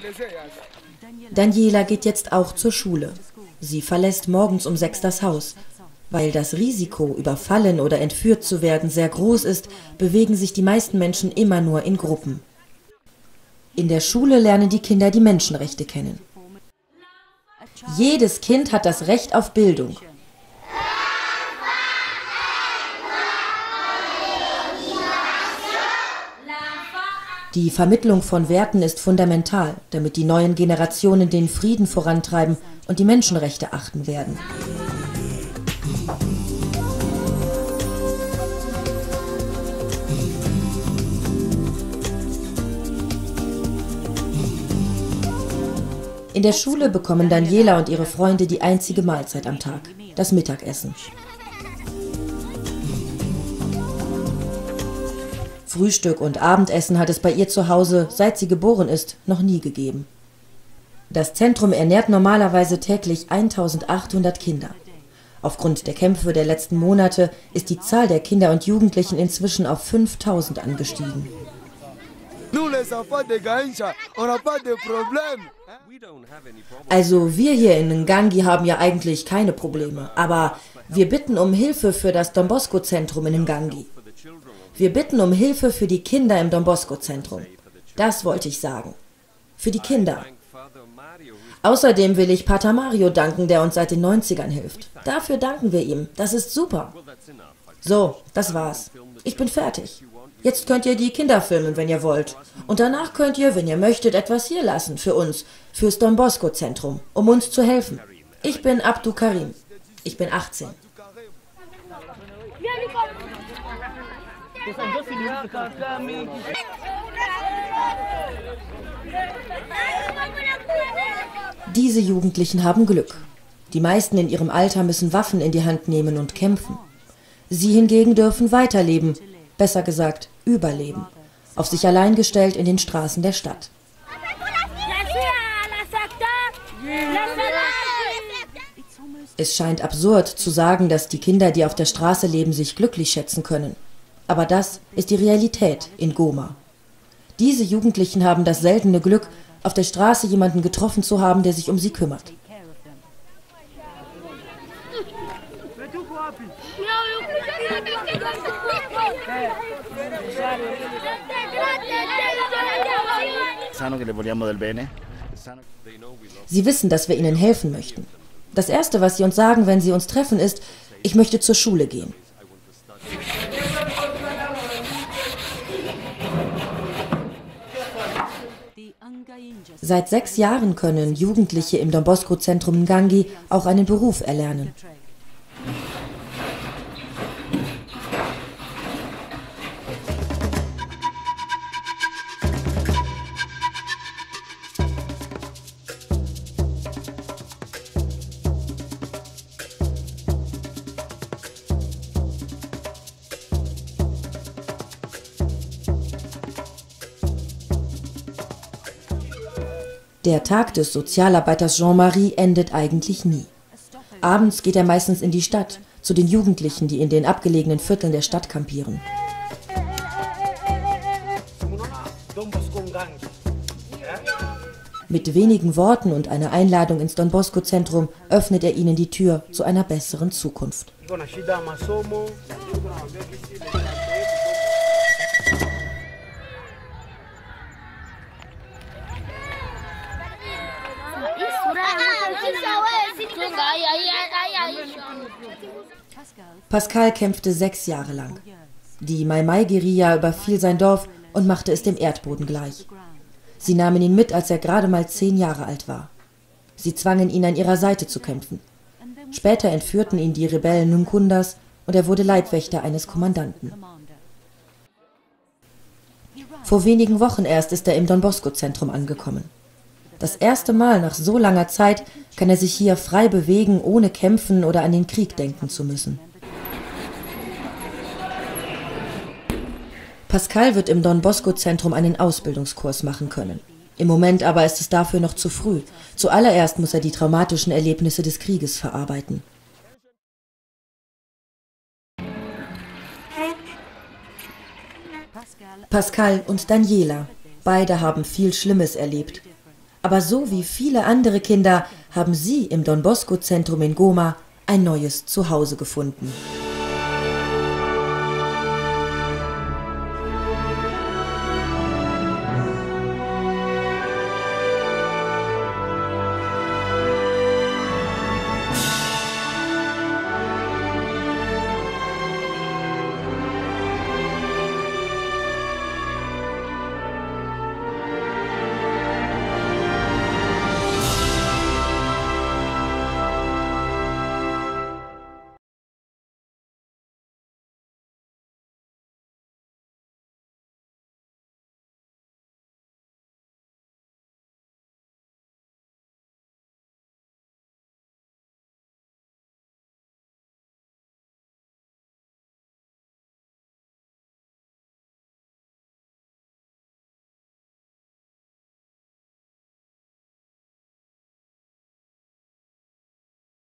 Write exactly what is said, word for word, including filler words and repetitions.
Daniela geht jetzt auch zur Schule. Sie verlässt morgens um sechs das Haus. Weil das Risiko, überfallen oder entführt zu werden, sehr groß ist, bewegen sich die meisten Menschen immer nur in Gruppen. In der Schule lernen die Kinder die Menschenrechte kennen. Jedes Kind hat das Recht auf Bildung. Die Vermittlung von Werten ist fundamental, damit die neuen Generationen den Frieden vorantreiben und die Menschenrechte achten werden. In der Schule bekommen Daniela und ihre Freunde die einzige Mahlzeit am Tag, das Mittagessen. Frühstück und Abendessen hat es bei ihr zu Hause, seit sie geboren ist, noch nie gegeben. Das Zentrum ernährt normalerweise täglich eintausendachthundert Kinder. Aufgrund der Kämpfe der letzten Monate ist die Zahl der Kinder und Jugendlichen inzwischen auf fünftausend angestiegen. Also wir hier in Ngangi haben ja eigentlich keine Probleme, aber wir bitten um Hilfe für das Don Bosco-Zentrum in Ngangi. Wir bitten um Hilfe für die Kinder im Don Bosco-Zentrum. Das wollte ich sagen. Für die Kinder. Außerdem will ich Pater Mario danken, der uns seit den neunzigern hilft. Dafür danken wir ihm. Das ist super. So, das war's. Ich bin fertig. Jetzt könnt ihr die Kinder filmen, wenn ihr wollt. Und danach könnt ihr, wenn ihr möchtet, etwas hier lassen für uns, fürs Don Bosco-Zentrum, um uns zu helfen. Ich bin Abdou Karim. Ich bin achtzehn. Diese Jugendlichen haben Glück. Die meisten in ihrem Alter müssen Waffen in die Hand nehmen und kämpfen. Sie hingegen dürfen weiterleben, besser gesagt überleben, auf sich allein gestellt in den Straßen der Stadt. Es scheint absurd zu sagen, dass die Kinder, die auf der Straße leben, sich glücklich schätzen können. Aber das ist die Realität in Goma. Diese Jugendlichen haben das seltene Glück, auf der Straße jemanden getroffen zu haben, der sich um sie kümmert. Sie wissen, dass wir ihnen helfen möchten. Das Erste, was sie uns sagen, wenn sie uns treffen, ist, ich möchte zur Schule gehen. Seit sechs Jahren können Jugendliche im Don Bosco-Zentrum Ngangi auch einen Beruf erlernen. Der Tag des Sozialarbeiters Jean-Marie endet eigentlich nie. Abends geht er meistens in die Stadt, zu den Jugendlichen, die in den abgelegenen Vierteln der Stadt kampieren. Mit wenigen Worten und einer Einladung ins Don Bosco-Zentrum öffnet er ihnen die Tür zu einer besseren Zukunft. Pascal kämpfte sechs Jahre lang. Die Mai-Mai-Guerilla überfiel sein Dorf und machte es dem Erdboden gleich. Sie nahmen ihn mit, als er gerade mal zehn Jahre alt war. Sie zwangen ihn, an ihrer Seite zu kämpfen. Später entführten ihn die Rebellen Nkundas und er wurde Leibwächter eines Kommandanten. Vor wenigen Wochen erst ist er im Don Bosco-Zentrum angekommen. Das erste Mal nach so langer Zeit kann er sich hier frei bewegen, ohne kämpfen oder an den Krieg denken zu müssen. Pascal wird im Don Bosco-Zentrum einen Ausbildungskurs machen können. Im Moment aber ist es dafür noch zu früh. Zuallererst muss er die traumatischen Erlebnisse des Krieges verarbeiten. Pascal und Daniela, beide haben viel Schlimmes erlebt. Aber so wie viele andere Kinder haben sie im Don Bosco Zentrum in Goma ein neues Zuhause gefunden.